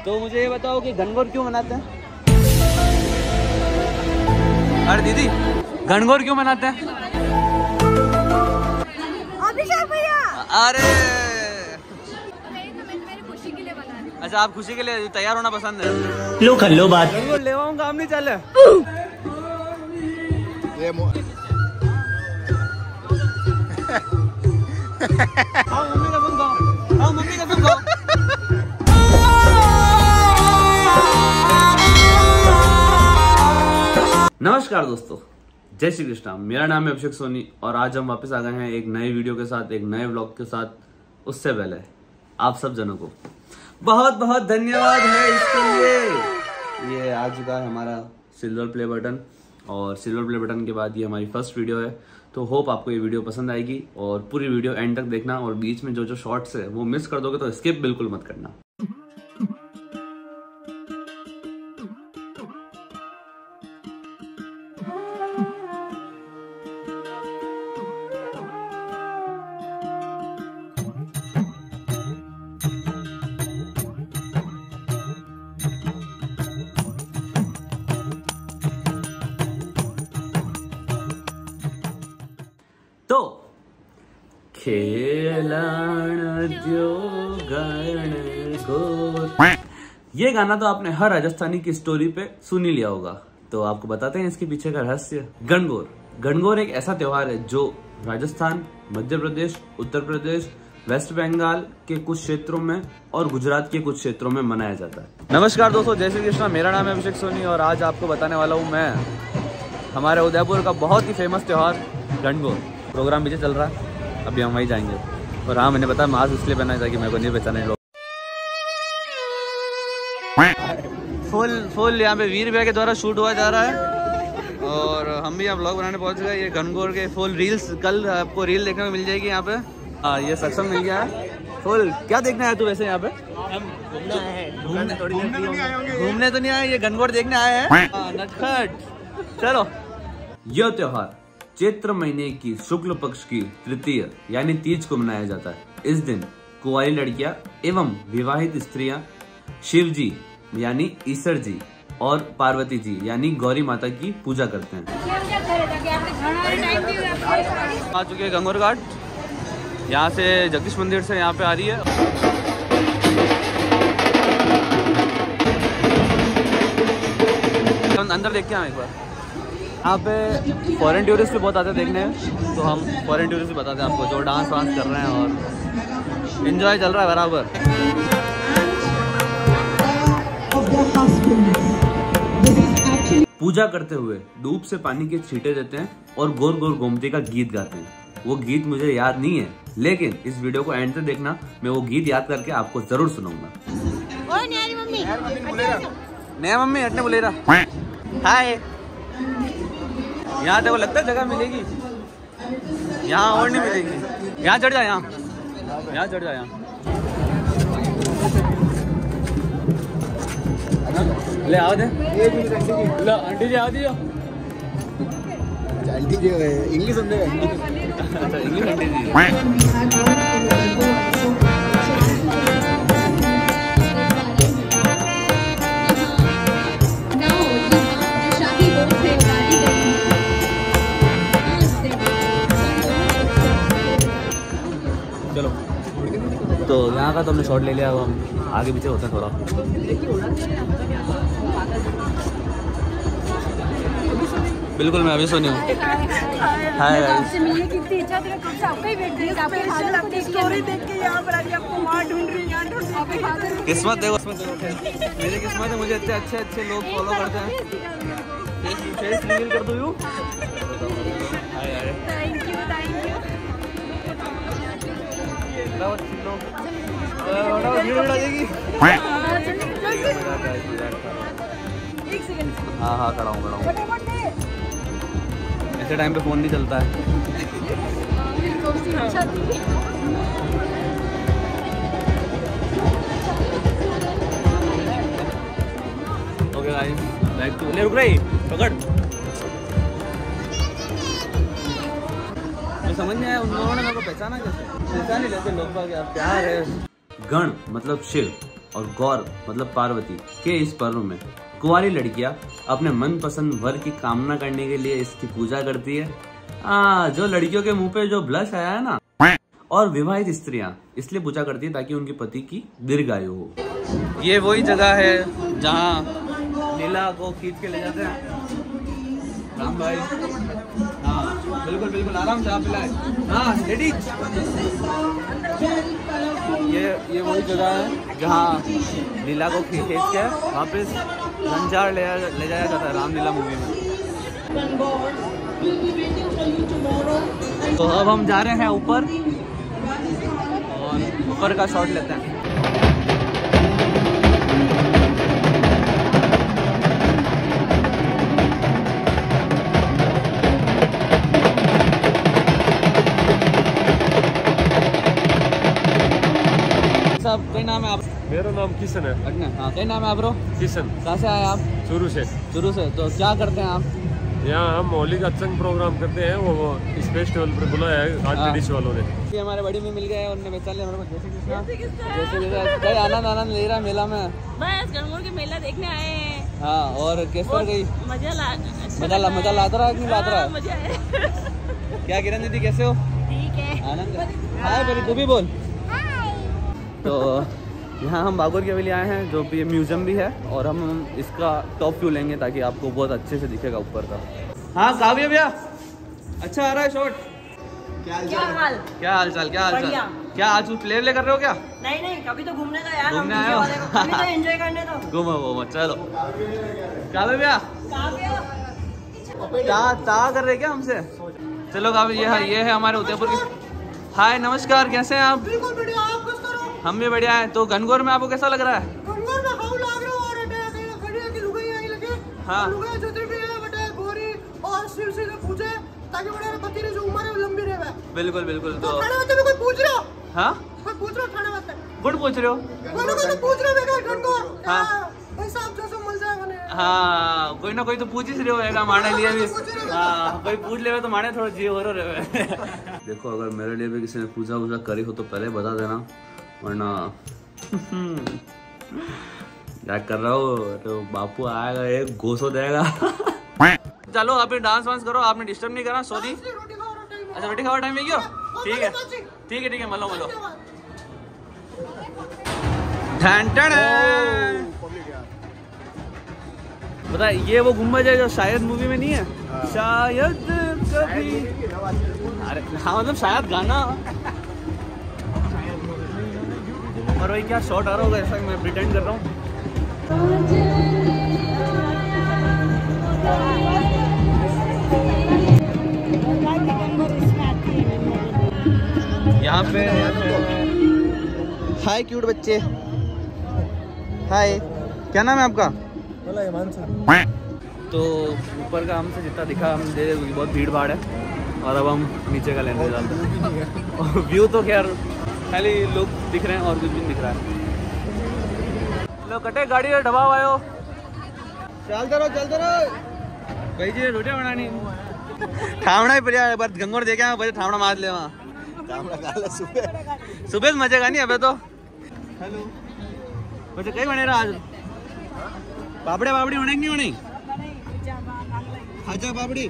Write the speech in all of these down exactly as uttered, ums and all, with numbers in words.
तो मुझे ये बताओ कि गणगौर क्यों मनाते हैं? अरे दीदी, गणगौर क्यों मनाते हैं? अभिषेक भैया। अरे मेरी खुशी के लिए बना रही हूं। अच्छा, आप खुशी के लिए तैयार होना पसंद है? लो कर लो बात। गणगौर ले आऊं, काम नहीं चले। ये आओ मम्मी का सुन गाओ, आओ मम्मी का सुन गाओ। नमस्कार दोस्तों, जय श्री कृष्णा। मेरा नाम है अभिषेक सोनी और आज हम वापस आ गए हैं एक नए वीडियो के साथ, एक नए व्लॉग के साथ। उससे पहले आप सब जनों को बहुत बहुत धन्यवाद है इसके लिए। ये आ चुका है हमारा सिल्वर प्ले बटन और सिल्वर प्ले बटन के बाद ये हमारी फर्स्ट वीडियो है। तो होप आपको ये वीडियो पसंद आएगी और पूरी वीडियो एंड तक देखना और बीच में जो जो शॉर्ट्स है वो मिस कर दोगे तो स्किप बिल्कुल मत करना। तो खेलाण जो गणगौर, ये गाना तो आपने हर राजस्थानी की स्टोरी पे सुन ही लिया होगा। तो आपको बताते हैं इसके पीछे का रहस्य। गणगौर गणगौर एक ऐसा त्योहार है जो राजस्थान, मध्य प्रदेश, उत्तर प्रदेश, वेस्ट बंगाल के कुछ क्षेत्रों में और गुजरात के कुछ क्षेत्रों में मनाया जाता है। नमस्कार दोस्तों, जय श्री कृष्णा। मेरा नाम है अभिषेक सोनी और आज आपको बताने वाला हूँ मैं हमारे उदयपुर का बहुत ही फेमस त्योहार गणगौर। प्रोग्राम पीछे चल रहा है, अभी हम वहीं जाएंगे। और हाँ, मैंने बताया मास्क इसलिए पहना था कि मेरे को नहीं पहचाने लोग। फुल फुल यहाँ पे वीर भैया के द्वारा शूट हुआ जा रहा है और हम भी यहाँ ब्लॉग बनाने पहुँच गए। ये गणगौर के फुल रील्स, कल आपको रील देखने को मिल जाएगी यहाँ पे। हाँ, ये सक्षम मिल गया है फुल। क्या देखना है तू वैसे यहाँ पे? घूमने घूमने तो नहीं आए, ये गणगौर देखने आए हैं। नटखट चलो। यह त्योहार चैत्र महीने की शुक्ल पक्ष की तृतीय यानी तीज को मनाया जाता है। इस दिन कुंवारी लड़कियां एवं विवाहित स्त्रियां शिव जी यानी ईश्वर जी और पार्वती जी यानी गौरी माता की पूजा करते हैं। आ चुके हैं गणगौर घाट। यहाँ से जगदीश मंदिर से यहाँ पे आ रही है। अंदर देखते हैं एक बार। यहाँ पे फॉरेन टूरिस्ट भी बहुत आते हैं देखने, तो हम फॉरेन टूरिस्ट भी बताते हैं आपको, जो डांस वांस कर रहे हैं और एंजॉय चल रहा है बराबर। पूजा करते हुए धूप से पानी के छींटे देते हैं और गोर गोर गोमती का गीत गाते हैं। वो गीत मुझे याद नहीं है, लेकिन इस वीडियो को एंड तक देखना, मैं वो गीत याद करके आपको जरूर सुनाऊंगा। नया मम्मी हटने बोले रहा। हाय, यहाँ देखो लगता है जगह मिलेगी, यहाँ और नहीं मिलेगी। यहाँ चढ़ जा, यहाँ यहाँ चढ़ जा, यहाँ ले आओ दे। आंटी जी आओ दियो। आंटी जी इंग्लिश समझे? अच्छा, इंग्लिश आंटी जी। चलो, तो यहाँ का तो हमने शॉट ले लिया। अब हम आगे पीछे होते हैं थोड़ा। बिल्कुल, मैं अभी सोनी हूँ। हाय आपसे मिलने की इतनी इच्छा थी, कब से आपका ही वेट कर रही थी। आपकी स्टोरी देख के यहाँ पर आके आपको वहाँ ढूंढ रही, यहाँ ढूंढ रही। किस्मत देखो, किस्मत देखो, मेरी किस्मत है, मुझे इतने अच्छे अच्छे लोग फॉलो करते हैं। फेस रिवील कर दूँ? Hi hi, thank you thank you. हाँ हाँ, खड़ा हूँ खड़ा हूँ। ऐसे टाइम पे फोन नहीं चलता है। ओके गाइस, बैक टू ले। रुक रही, पकड़। समझ नहीं आया उन्होंने मेरे को पहचाना कैसे? पहचान ही लेते लोग बाग यार, प्यार है। गण मतलब शिव और गौर मतलब पार्वती के इस पर्व में कुंवारी लड़कियां अपने मनपसंद वर की कामना करने के लिए इसकी पूजा करती है। आ, जो लड़कियों के मुंह पे जो ब्लश आया है ना, और विवाहित स्त्रियां इसलिए पूजा करती है ताकि उनके पति की दीर्घायु हो। ये वही जगह है जहाँ लीला को खींच के ले जाते हैं राम भाई। हाँ बिल्कुल बिल्कुल, आराम से आप पिलाए। हाँ लेडी, ये ये वही जगह है जहाँ लीला को खींच के वापस रंजाड़ ले ले जाया जाता है रामलीला मूवी में। तो अब हम जा रहे हैं ऊपर और ऊपर का शॉट लेते हैं। साहब कई नाम है आप? मेरा नाम किशन है। अच्छा हाँ, कई नाम है आप? किशन। कहाँ से आए आप? चूरू से। चूरू से। तो क्या करते हैं आप यहाँ? हम होली का अच्छा प्रोग्राम करते हैं, वो, वो इस फेस्टिवल पर बुलाया है आज लेडीज वालों ने। ये हमारे बड़ी में मिल गए, उन्होंने पहचान लिया हमारे को। जैसे जैसे जैसे कई आनंद आनंद ले रहा है मेला में। बस गणगौर के मेला देखने आए हैं। हाँ, और केसर गई मजा ला मजा ला मजा लाता रहा कि लाता रहा? मजा है। क्या किरण दीदी कैसे हो? ठीक है। आनंद हाय परी, तू भी बोल। तो यहाँ हम बागोर की हवेली आए हैं जो भी म्यूजियम भी है, और हम इसका टॉप व्यू लेंगे ताकि आपको बहुत अच्छे से दिखेगा ऊपर का। हाँ काव्य भैया, अच्छा आ रहा है शॉट। क्या हाल चाल? क्या हाल चाल? क्या हाल चाल? क्या आज प्ले प्ले कर रहे हो क्या? नहीं नहीं, कभी तो घूमने का यार, घूमने आए हो? कभी तो एंजॉय करने दो। घूमो घूमो चलो। काव्य भैया क्या ता कर रहे क्या हमसे? चलो काव्य, ये है ये है हमारे उदयपुर की। हाय नमस्कार, कैसे हैं आप? बिल्कुल बढ़िया, आप किस तरह? हम भी बढ़िया हैं। तो गणगौर में आपको कैसा लग रहा है? गणगौर में हाउ लाग रहा है, और अटैक खड़ी की लुगाई आई लगे। हाँ। लुगाई जो भी है बटे गोरी और शिव से पूछे ताकि बड़े पति ने जो उम्र है वो लंबी रहे। बिल्कुल बिल्कुल। तो तो थाने में कोई पूछ रहा? हाँ कोई पूछ रहा थाने में? गुड पूछ रहे हो? कोई कोई तो पूछ रहा बेटा गणगौर। हाँ। हां भाई साहब जो सब मिल जाएगा ने। हाँ, कोई ना कोई तो पूछ ही रहे होगा मारने लिए भी। हाँ, कोई पूछ ले तो मारने थोड़ा जी हो रहे। देखो अगर मेरे लिए भी किसी ने पूजा वूजा करी हो तो पहले बता देना, वरना क्या कर रहा हो तो बापू आएगा एक घोसो देगा। चलो अभी डांस वांस करो, आपने डिस्टर्ब नहीं करा, सॉरी। अच्छा रोटी खाओ टाइम है क्या? ठीक है ठीक है ठीक है, मलो मलो। पता है ये वो गुम्बद है जो शायद मूवी में नहीं है? शायद कभी, अरे हाँ मतलब शायद गाना। और भाई क्या शॉट आ रहा होगा, ऐसा मैं प्रिटेंड कर रहा हूँ। यहाँ पे हाय क्यूट बच्चे, हाय क्या नाम है आपका? तो ऊपर का हमसे जितना दिखा हम दे, बहुत भीड़ भाड़ है, और अब हम नीचे का लेने जाते हैं। और व्यू तो खैर खाली लोग दिख रहे हैं और कुछ भी नहीं दिख रहा है। लो कटे गाड़ी और ढबाव आयो, चलते रहो चलते रहो भाई जी, रोटियां बनानी। ठावड़ा ही पर बार गंगोर देखे बजे ठावड़ा मार ले वहाँ। सुबह सुबह मजे का नहीं अबे तो। हेलो बच्चे कहीं बने रहा आज? पापड़े पापड़ी होने नहीं होने? अच्छा पापड़ी।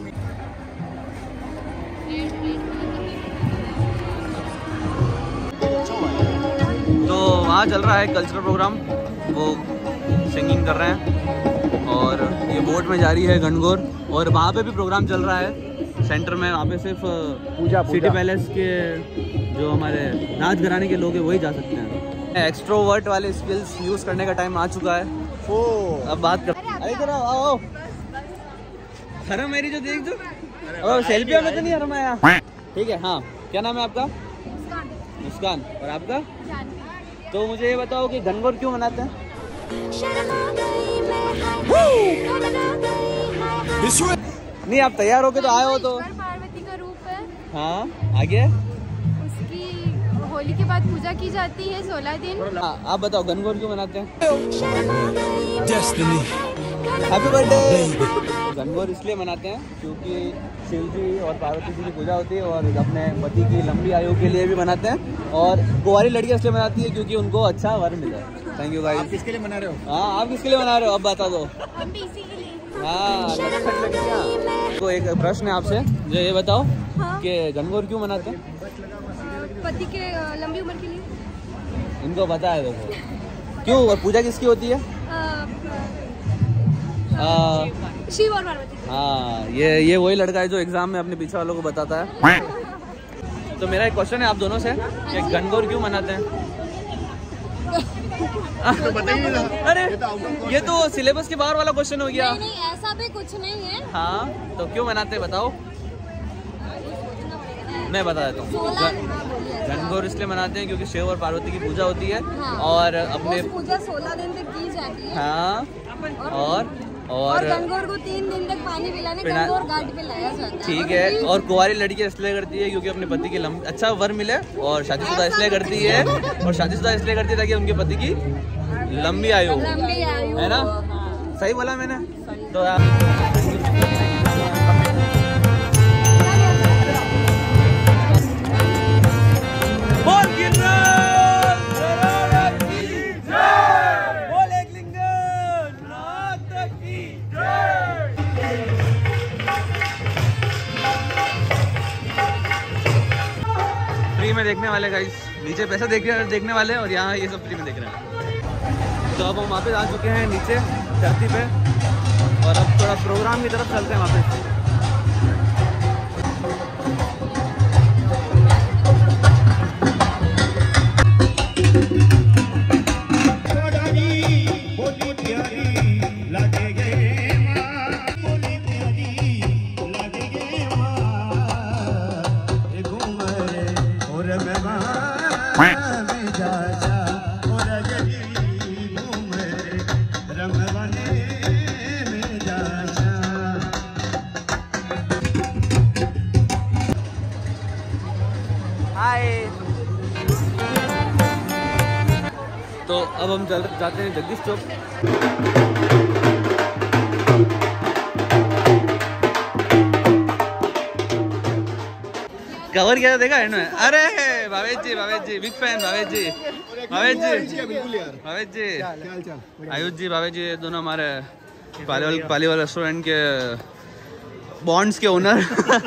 तो वहाँ चल रहा है कल्चरल प्रोग्राम, वो सिंगिंग कर रहे हैं, और ये बोट में जा रही है गणगौर, और वहाँ पे भी प्रोग्राम चल रहा है सेंटर में। वहाँ पे सिर्फ पूजा सिटी पैलेस के जो हमारे नाच घराने के लोग हैं वही जा सकते हैं। एक्सट्रोवर्ट वाले स्किल्स यूज़ करने का टाइम आ चुका है। ओ अब बात कर, अरे इधर आओ आओ। हरम मेरी जो देख जो सेल्फी में तो नहीं हरम आया। ठीक है हाँ, क्या नाम है आपका? मुस्कान। और आपका? तो मुझे ये बताओ कि गणगौर क्यों मनाते हैं? नहीं आप तैयार होके तो आए हो तो। पार्वती का रूप है। हाँ आगे उसकी होली के बाद पूजा की जाती है सोलह दिन। हाँ आप बताओ गणगौर क्यों मनाते हैं? Happy birthday. गणगौर इसलिए मनाते हैं क्योंकि शिव जी और पार्वती जी की पूजा होती है, और अपने पति की लंबी आयु के लिए भी मनाते हैं, और कुंवारी लड़कियां इसलिए मनाती है क्योंकि उनको अच्छा वर मिला है। Thank you guys. आप किसके लिए मना रहे हो? हाँ आप किसके लिए मना रहे हो अब बता दो। हम भी इसी के लिए। हाँ तो एक प्रश्न है आपसे, जो ये बताओ हाँ? कि गणगौर क्यों मनाते हैं? पति के अ, लंबी उम्र के लिए। इनको पता है देखो। क्यों? और पूजा किसकी होती है? आ, शिव और पार्वती। हाँ ये ये वही लड़का है जो एग्जाम में अपने पीछे वालों को बताता है। तो मेरा एक क्वेश्चन है आप दोनों से कि गणगौर क्यों मनाते हैं? तो बताइए ना। अरे ये तो सिलेबस के बाहर वाला क्वेश्चन हो गया। नहीं नहीं ऐसा भी कुछ नहीं है। हाँ तो क्यों मनाते हैं बताओ? मैं बता देता हूँ। गणगौर इसलिए मनाते हैं क्योंकि शिव और पार्वती की पूजा होती है। हाँ। और अपने पूजा सोलह दिन तक की जाती है। हाँ और और और गणगौर को तीन दिन तक पानी पिलाने गणगौर घाट पे लाया जाता है। ठीक है। और कुंवारी लड़की इसलिए करती है क्योंकि अपने पति की लंब अच्छा वर मिले, और शादीशुदा इसलिए करती है और शादीशुदा इसलिए करती है ताकि उनके पति की लंबी आयु हो। लंबी आयु है ना? हाँ। सही बोला मैंने? तो आप फ्री में देखने वाले गाइस, नीचे पैसा देख देखने वाले और यहाँ ये सब फ्री में देख रहे हैं। तो अब हम वापस आ चुके हैं नीचे धरती पे और अब थोड़ा प्रोग्राम की तरफ चलते हैं वापस। तो अब हम चल जाते हैं जगदीश चौक। कवर किया देखा है ना? अरे भावेश जी, भावेश जी बिग फैन, भावेश जी, भावेश जी, भावेश जी, आयुष जी, भावेश जी, दोनों हमारे पालीवाल पालीवाल रेस्टोरेंट के बॉन्ड्स के ओनर।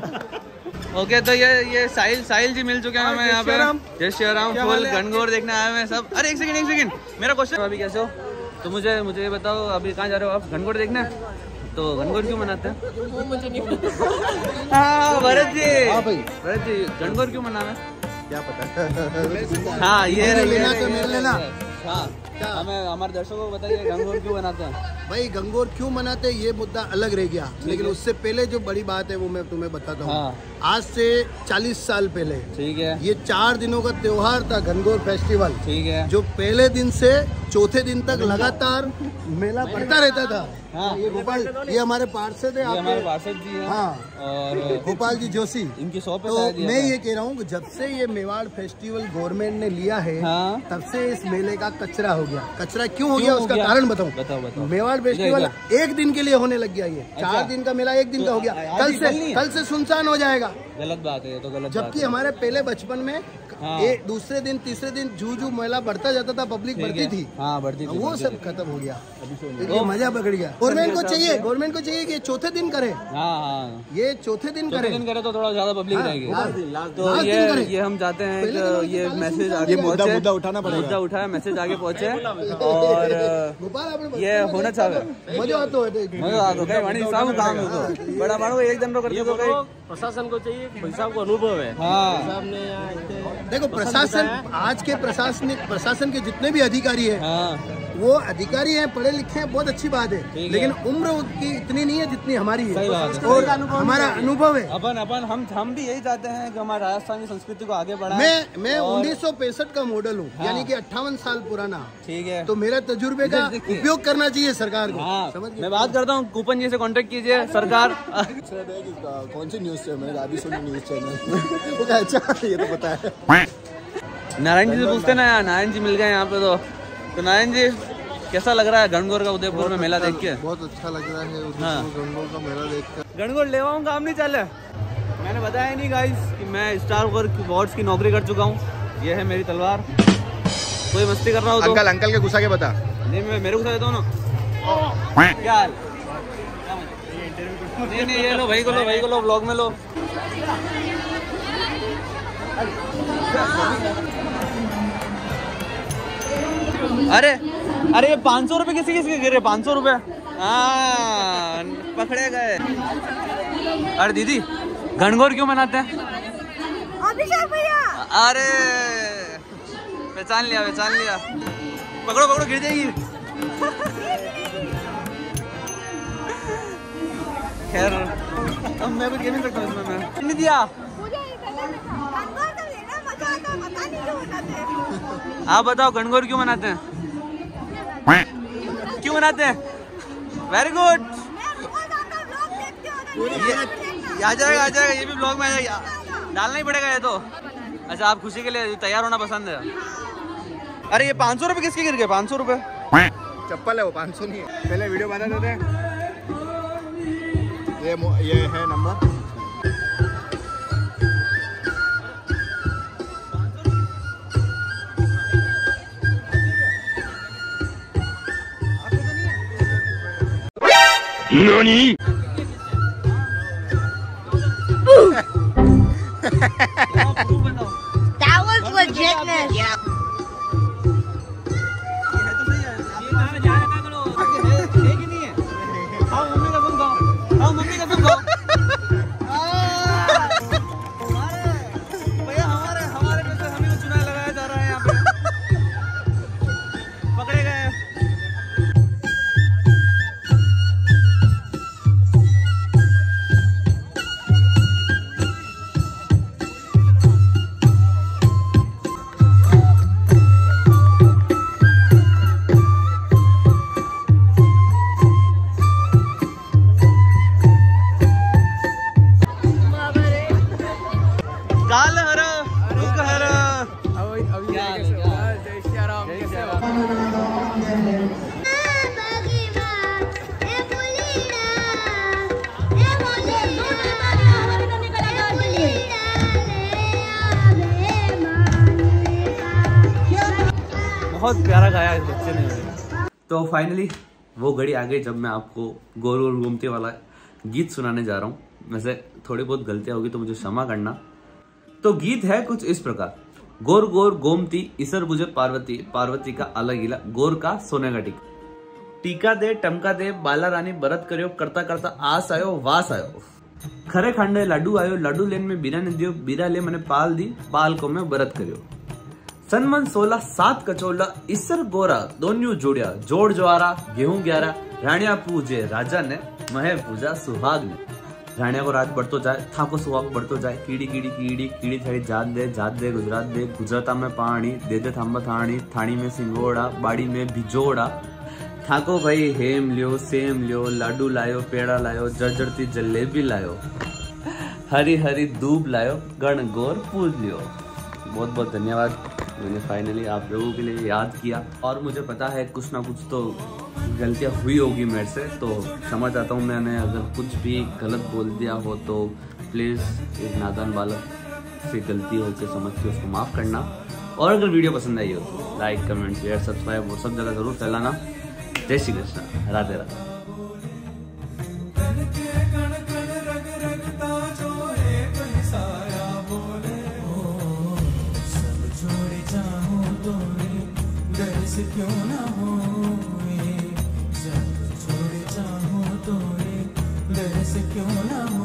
ओके तो ये ये साहिल साहिल जी मिल चुके हैं हमें यहाँ पे। जय श्री राम। फुल गणगौर देखने आए हुए हैं सब। अरे एक सेकंड एक सेकंड मेरा क्वेश्चन, अभी कैसे हो? तो मुझे मुझे ये बताओ अभी कहाँ जा रहे हो आप? गणगौर देखने? तो गणगौर क्यों मनाते हैं? वो मुझे नहीं पता। हाँ भरत जी, भरत जी गणगौर क्यों मनाना है? क्या पता। हाँ ये लेना तो मेरे लेना। हाँ हमें हमारे दर्शकों को बताइए गणगौर क्यों मनाते हैं? भाई गणगौर क्यों मनाते हैं ये मुद्दा अलग रह गया, लेकिन उससे पहले जो बड़ी बात है वो मैं तुम्हें बताता हूँ। हाँ। आज से चालीस साल पहले ठीक है, ये चार दिनों का त्योहार था गणगौर फेस्टिवल। ठीक है, जो पहले दिन से चौथे दिन तक लगातार मेला बढ़ता रहता था। हाँ। ये गोपाल, ये हमारे पार्षद है, ये हमारे पार्षद जी हैं। हाँ। और गोपाल जी जोशी, इनकी शॉप पे तो शायद मैं ये कह रहा हूँ जब से ये मेवाड़ फेस्टिवल गवर्नमेंट ने लिया है, हाँ। तब से इस मेले का कचरा हो गया। कचरा क्यों हो क्यों गया हो उसका गया? कारण बताऊं। बताओ बताओ। मेवाड़ फेस्टिवल एक दिन के लिए होने लग गया, ये अच्छा। चार दिन का मेला एक दिन तो का हो गया। आज कल ही से कल नहीं है? कल से सुनसान हो जाएगा। गलत बात है ये तो, गलत जबकि बात है। हमारे पहले बचपन में हाँ। एक दूसरे दिन तीसरे दिन जू जू मेला बढ़ता जाता था, पब्लिक ठीक बढ़ती है। थी। हाँ बढ़ती थी, वो बढ़ती सब थी। खत्म हो गया, ओ। ये मजा बिगड़ गया। गवर्नमेंट को चाहिए गवर्नमेंट को चाहिए कि ये चौथे दिन करे, हाँ हाँ ये चौथे दिन चौथे करे। दिन करे तो थोड़ा ज्यादा पब्लिक हाँ, रहेगी। लास्ट दिन, लास्ट तो दिन ये करे। ये हम चाहते हैं पहले दिन कि ये में मैसेज ये आगे मुद्दा- पहुंचे, मुद्दा उठाना पड़ेगा। मुद्दा उठाए, मैसेज आगे पहुंचे और गोपाल आपने ये होना चाहिए। मजा आता है। मजा आता है वाणी साहब काम है तो बड़ा मानो एक दिन रो कर दो कहीं। प्रशासन को चाहिए, भाई साहब को अनुभव है। हाँ देखो प्रशासन, आज के प्रशासनिक प्रशासन के जितने भी अधिकारी हैं, हाँ वो अधिकारी हैं, पढ़े लिखे हैं, बहुत अच्छी बात है, ठीक लेकिन है। उम्र उनकी इतनी नहीं है जितनी हमारी है। सही बात है। और हमारा अनुभव है। अपन अपन हम हम भी यही चाहते हैं कि हमारे राजस्थान की संस्कृति को आगे बढ़ाएं। मैं मैं और- उन्नीस सौ पैंसठ का मॉडल हूँ, हाँ। यानी कि अट्ठावन साल पुराना। ठीक है, तो मेरा तजुर्बे का देखिए। उपयोग करना चाहिए सरकार को। हाँ समझ गए? मैं बात करता हूँ कूपन जी से कांटेक्ट कीजिए सरकार। कौन सी न्यूज चैनल? मैंने अभी सुनी न्यूज चैनल। अच्छा ये तो पता है। नारायण जी से पूछते ना यार, नारायण जी मिल गए यहाँ पे। तो तो नारायण जी कैसा लग रहा है गणगौर का उदयपुर में मेला देख के? बहुत अच्छा लग रहा है हाँ। गणगौर का मेला देखकर। गणगौर लेवाऊँ काम नहीं चले। मैंने बताया नहीं गाइस कि मैं स्टार वर्क अवार्ड्स की नौकरी कर चुका हूँ। ये है मेरी तलवार कोई मस्ती कर रहा हो तो अंकल अंकल के गुस्सा के बता। नहीं मैं मेरे को देता हूँ ना क्या हाल? नहीं नहीं ये लो भाई को लो भाई को लो ब्लॉग में लो। अरे अरे ये पाँच सौ रुपये किसी किसी के गिरे पाँच सौ रुपये हाँ पकड़े गए। अरे दीदी गणगौर क्यों मनाते हैं? अभिषेक भैया अरे पहचान लिया पहचान लिया। पकड़ो पकड़ो गिर जाएगी। खैर अब मैं भी गेमिंग करता हूँ इसमें मैं नहीं दिया। आप बताओ गणगौर क्यों मनाते हैं? क्यों मनाते हैं? Very good. आ जाएगा आ जाएगा ये भी ब्लॉग में आ जाएगा। डालना ही पड़ेगा ये तो। अच्छा आप खुशी के लिए तैयार होना पसंद है। अरे ये पाँच सौ रुपये किसके गिर गए? पाँच सौ रुपये चप्पल है वो, पाँच सौ नहीं है। पहले वीडियो बता देते हैं। ये ये है नंबर। नानी That was legitness. बहुत प्यारा गाया इस बच्चे ने। तो फाइनली वो घड़ी आ गई जब मैं आपको गोल गोल घूमते वाला गीत सुनाने जा रहा हूँ। वैसे थोड़ी बहुत गलतियां होगी तो मुझे क्षमा करना। तो गीत है कुछ इस प्रकार। गोर गोर गोमती इसर बुझे पार्वती, पार्वती का अलग इला गोर का सोने का टीका, टीका दे टमका दे बाला रानी बरत करियो, करता करता आस आयो वास आयो, खरे खांडे लाडू आयो, लाडू लेन में बीरा ने दियो, बीरा ले मैंने पाल दी, पाल को मैं बरत करियो, सनमन सोलह सात कचोला इसर गोरा दोन्यू जोड़िया, जोड़ ज्वारा गेहूं ग्यारह, राणिया पूजे राजा ने महे पूजा सुहाग ने, राणिया को रात बढ़तो जाए थाको सुहाग बढ़तो जाए, कीड़ी कीड़ी कीड़ी कीड़ी थड़ी जात दे जात दे गुजरात दे, गुजराता में पानी दे दे थांबा थाणी, थाणी में सिंगोड़ा बाड़ी में भिजोड़ा, थाको भाई हेम लियो सेम लियो, लाडू लायो पेड़ा लायो, जर्जरती जलेबी लायो, हरी हरी दूब लायो, गण गोर पूज लियो। बहुत बहुत धन्यवाद, मैंने फाइनली आप लोगों के लिए याद किया। और मुझे पता है कुछ ना कुछ तो गलतियाँ हुई होगी मेरे से, तो क्षमा चाहता हूँ मैंने अगर कुछ भी गलत बोल दिया हो तो प्लीज़ एक नादान बालक से गलती हो के समझ के उसको माफ़ करना। और अगर वीडियो पसंद आई हो तो लाइक कमेंट शेयर सब्सक्राइब वो सब जगह ज़रूर फैलाना। जय श्री कृष्ण, राधे राधे। क्यों ना हो सब छोड़ चाहो तो दर्द क्यों ना हो।